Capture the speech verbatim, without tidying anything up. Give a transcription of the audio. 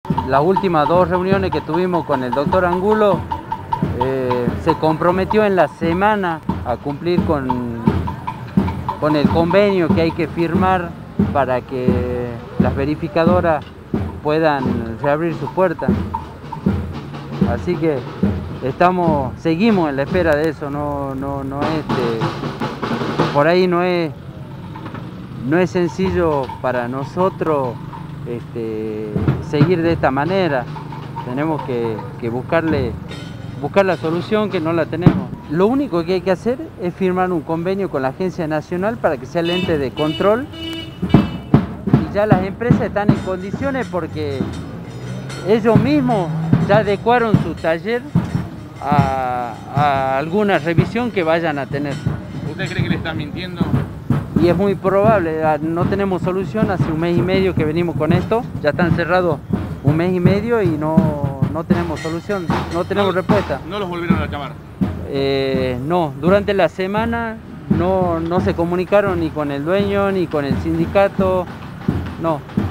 Las últimas dos reuniones que tuvimos con el doctor Angulo, eh, se comprometió en la semana a cumplir con, con el convenio que hay que firmar para que las verificadoras puedan reabrir sus puertas. Así que estamos, seguimos en la espera de eso, no, no, no es, este, por ahí no es, no es sencillo para nosotros este, seguir de esta manera. Tenemos que, que buscarle, buscar la solución, que no la tenemos. Lo único que hay que hacer es firmar un convenio con la Agencia Nacional para que sea el ente de control, y ya las empresas están en condiciones porque ellos mismos ya adecuaron su taller a, a alguna revisión que vayan a tener. ¿Usted cree que le están mintiendo? Y es muy probable, no tenemos solución, hace un mes y medio que venimos con esto, ya están cerrados un mes y medio y no, no tenemos solución, no tenemos no, respuesta. ¿No los volvieron a llamar? Eh, no, durante la semana no, no se comunicaron ni con el dueño ni con el sindicato, no.